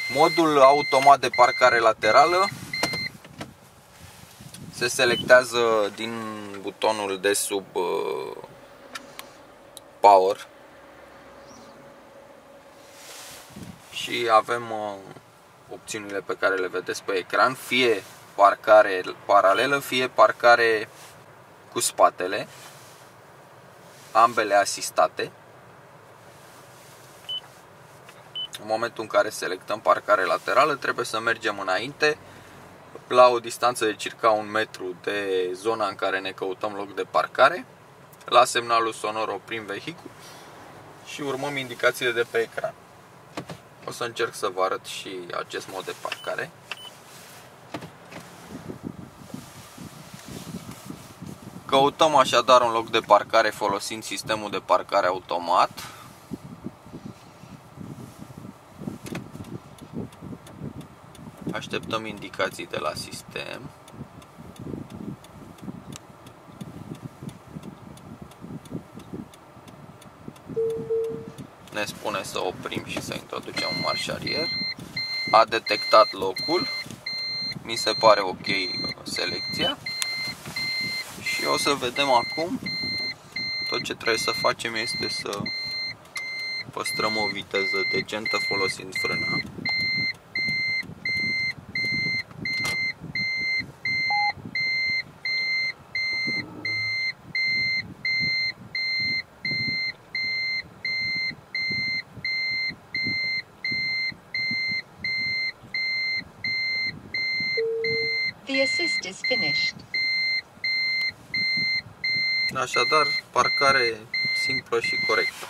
Modul automat de parcare laterală se selectează din butonul de sub Power și avem opțiunile pe care le vedeți pe ecran, fie parcare paralelă, fie parcare cu spatele, ambele asistate. În momentul în care selectăm parcare laterală, trebuie să mergem înainte la o distanță de circa 1 metru de zona în care ne căutăm loc de parcare. La semnalul sonor oprim vehicul și urmăm indicațiile de pe ecran. O să încerc să vă arăt și acest mod de parcare. Căutăm așadar un loc de parcare folosind sistemul de parcare automat. Așteptăm indicații de la sistem. Ne spune să oprim și să introducem un marșarier. A detectat locul. Mi se pare ok selecția. Și o să vedem acum. Tot ce trebuie să facem este să păstrăm o viteză decentă folosind frâna. The assist is finished. Așadar, parcare simplă și corectă.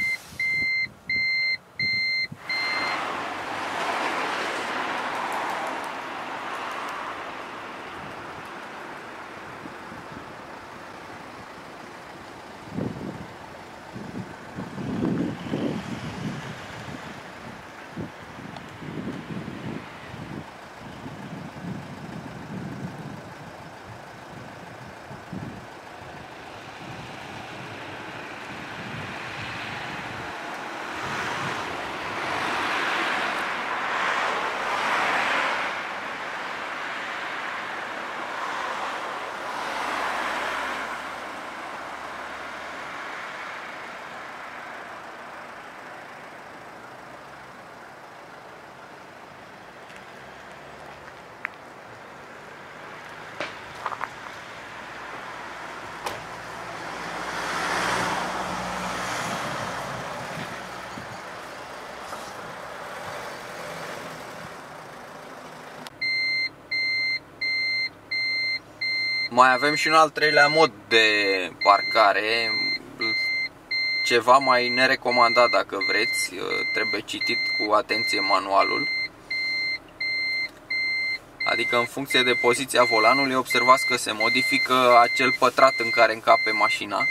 Mai avem și un al treilea mod de parcare, ceva mai nerecomandat dacă vreți, trebuie citit cu atenție manualul. Adică în funcție de poziția volanului observați că se modifică acel pătrat în care încape mașina.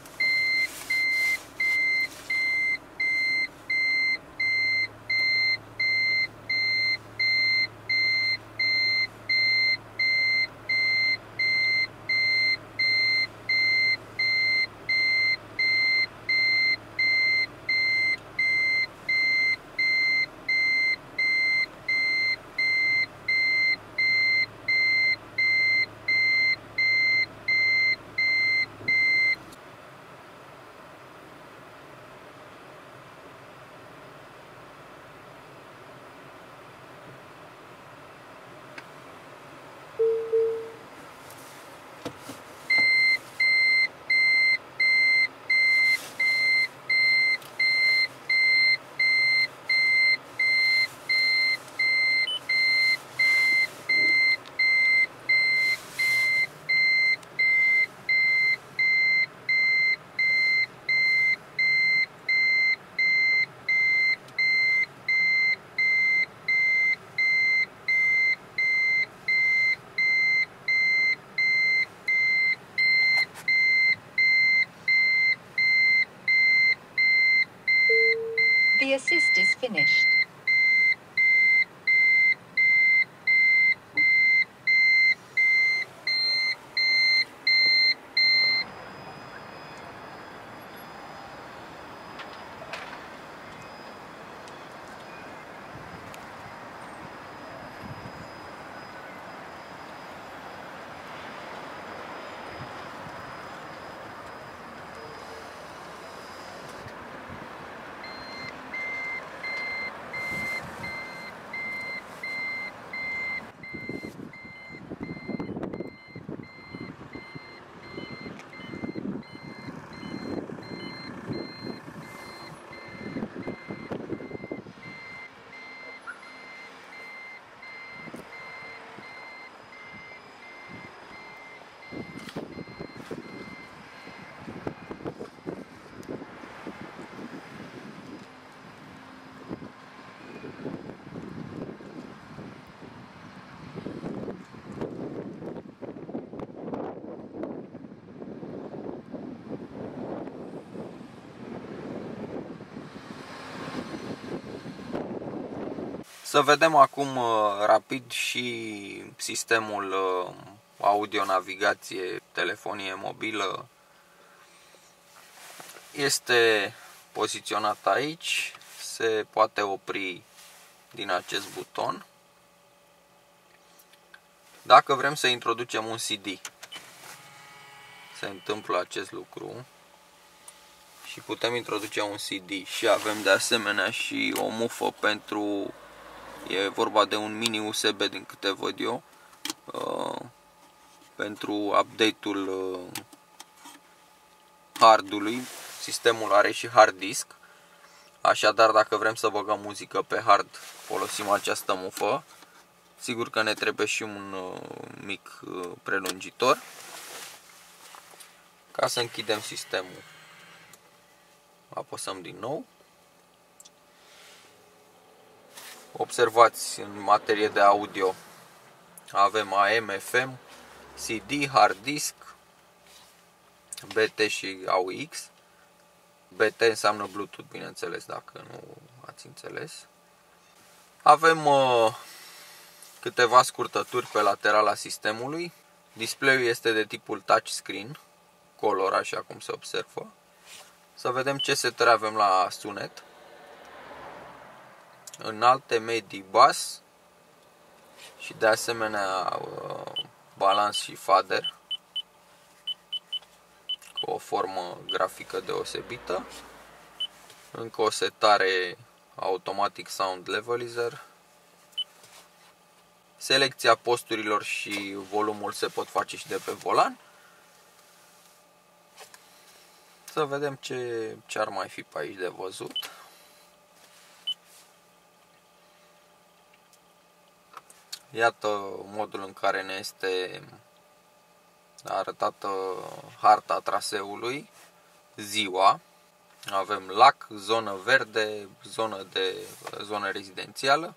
The assist is finished. Să vedem acum rapid și sistemul audio, navigație, telefonie mobilă. Este poziționat aici, se poate opri din acest buton. Dacă vrem să introducem un CD, se întâmplă acest lucru și putem introduce un CD și avem de asemenea și o mufă pentru, e vorba de un mini USB din câte văd eu, pentru update-ul hardului. Sistemul are și hard disk, așadar dacă vrem să băgăm muzică pe hard folosim această mufă. Sigur că ne trebuie și un mic prelungitor. Ca să închidem sistemul, apăsăm din nou. Observați, în materie de audio avem AM, FM, CD, hard disk, BT și AUX. BT înseamnă Bluetooth, bineînțeles, dacă nu ați înțeles. Avem câteva scurtături pe laterala sistemului. Display-ul este de tipul touchscreen, color, așa cum se observă. Să vedem ce setări avem la sunet. Înalte, medii, bas și de asemenea balans și fader cu o formă grafică deosebită. Încă o setare Automatic Sound Levelizer. Selecția posturilor și volumul se pot face și de pe volan. Să vedem ce ar mai fi pe aici de văzut. Iată modul în care ne este arătată harta traseului, ziua. Avem lac, zonă verde, zonă rezidențială.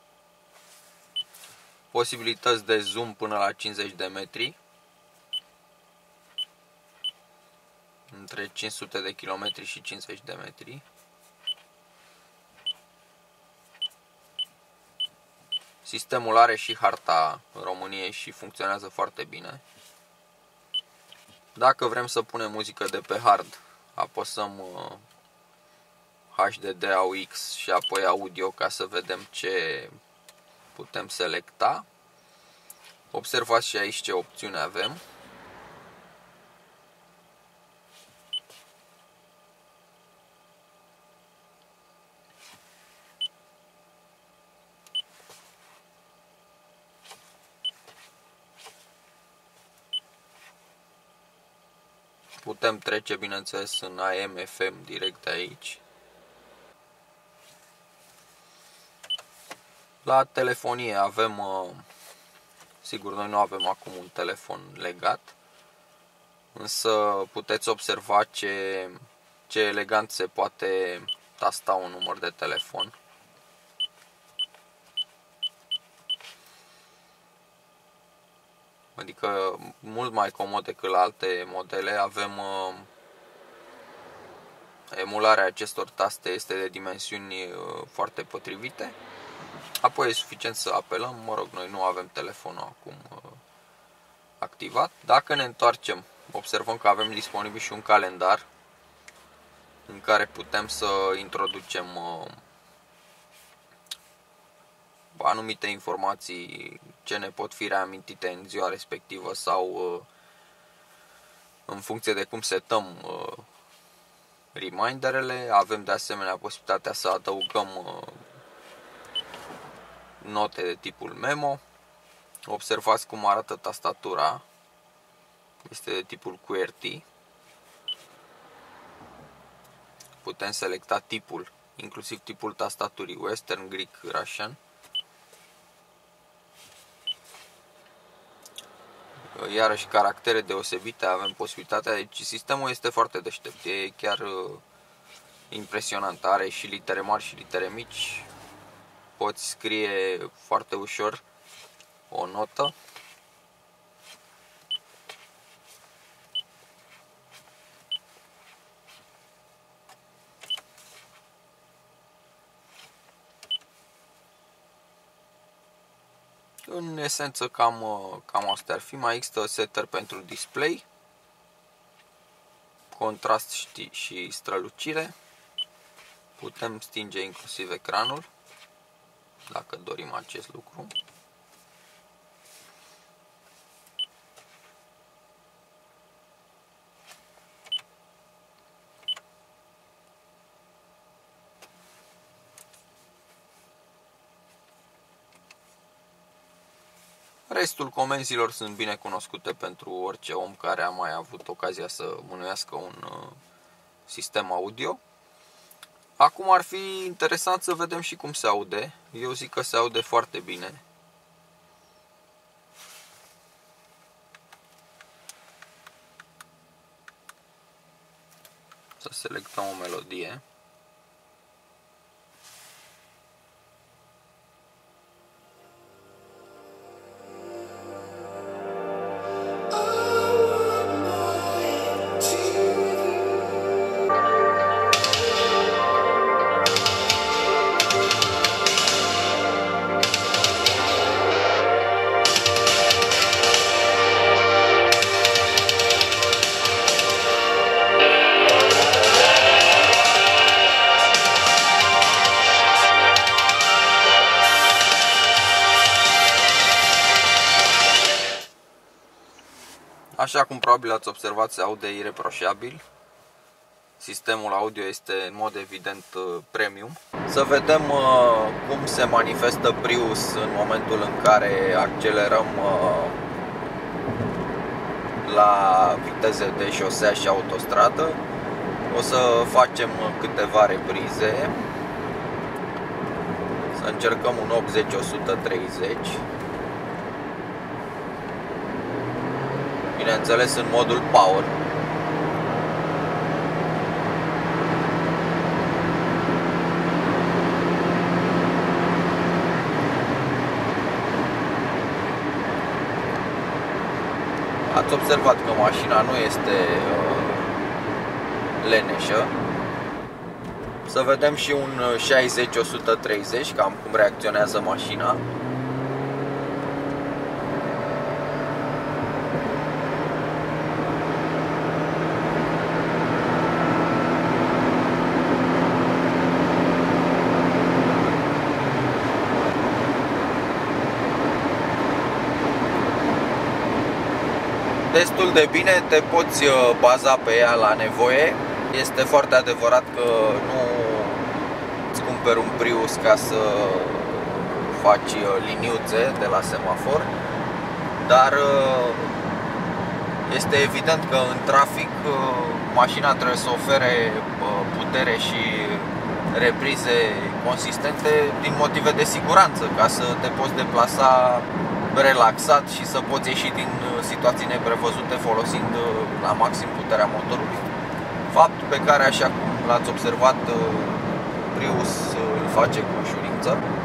Posibilități de zoom până la 50 de metri. Între 500 de km și 50 de metri. Sistemul are și harta României și funcționează foarte bine. Dacă vrem să punem muzică de pe hard, apăsăm HDD AUX și apoi audio ca să vedem ce putem selecta. Observați și aici ce opțiuni avem. Putem trece, bineînțeles, în AM, FM direct aici. La telefonie avem, sigur, noi nu avem acum un telefon legat, însă puteți observa ce elegant se poate tasta un număr de telefon. Adică mult mai comod decât la alte modele. Avem emularea acestor taste, este de dimensiuni foarte potrivite. Apoi e suficient să apelăm, mă rog, noi nu avem telefonul acum activat. Dacă ne întoarcem, observăm că avem disponibil și un calendar în care putem să introducem anumite informații ce ne pot fi reamintite în ziua respectivă sau în funcție de cum setăm reminderele. Avem de asemenea posibilitatea să adăugăm note de tipul memo. Observați cum arată tastatura. Este de tipul QWERTY. Putem selecta tipul, inclusiv tipul tastaturii, Western, Greek, Russian. Iarăși caractere deosebite, avem posibilitatea, deci sistemul este foarte deștept, e chiar impresionant, are și litere mari și litere mici, poți scrie foarte ușor o notă. În esență cam astea ar fi. Mai există setări pentru display, contrast și strălucire. Putem stinge inclusiv ecranul dacă dorim acest lucru. Restul comenzilor sunt bine cunoscute pentru orice om care a mai avut ocazia să mânuiască un sistem audio. Acum ar fi interesant să vedem și cum se aude. Eu zic că se aude foarte bine. Să selectăm o melodie. Așa cum probabil ați observat, se aude ireproșabil. Sistemul audio este în mod evident premium. Să vedem cum se manifestă Prius în momentul în care accelerăm la viteze de șosea și autostradă. O să facem câteva reprize. Să încercăm un 80-130. Bineînțeles în modul power. Ați observat că mașina nu este leneșă. Să vedem și un 60-130, cam cum reacționează mașina. Destul de bine, te poți baza pe ea la nevoie. Este foarte adevărat că nu îți cumperi un Prius ca să faci liniuțe de la semafor, dar este evident că în trafic mașina trebuie să ofere putere și reprize consistente din motive de siguranță, ca să te poți deplasa relaxat și să poți ieși din situații neprevăzute folosind la maxim puterea motorului. Fapt pe care, așa cum l-ați observat, Prius îl face cu ușurință.